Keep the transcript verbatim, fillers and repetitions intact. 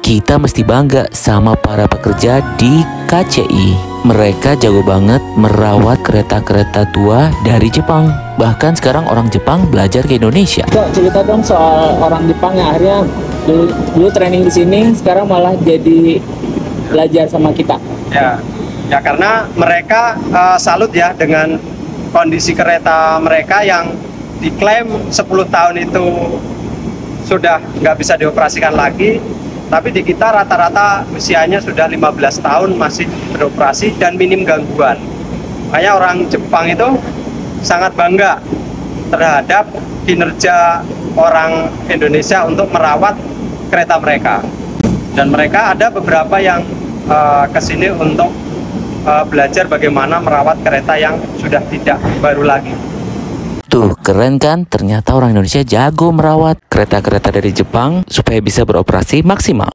kita mesti bangga sama para pekerja di K C I. Mereka jago banget merawat kereta-kereta tua dari Jepang. Bahkan sekarang orang Jepang belajar ke Indonesia. Kok cerita dong soal orang Jepang yang akhirnya dulu, dulu training di sini, sekarang malah jadi belajar sama kita. Ya, ya karena mereka uh, salut ya dengan kondisi kereta mereka yang diklaim sepuluh tahun itu sudah nggak bisa dioperasikan lagi, tapi di kita rata-rata usianya sudah lima belas tahun masih beroperasi dan minim gangguan. Makanya orang Jepang itu sangat bangga terhadap kinerja orang Indonesia untuk merawat kereta mereka. Dan mereka ada beberapa yang uh, kesini untuk uh, belajar bagaimana merawat kereta yang sudah tidak baru lagi. Tuh, keren kan? Ternyata orang Indonesia jago merawat kereta-kereta dari Jepang supaya bisa beroperasi maksimal.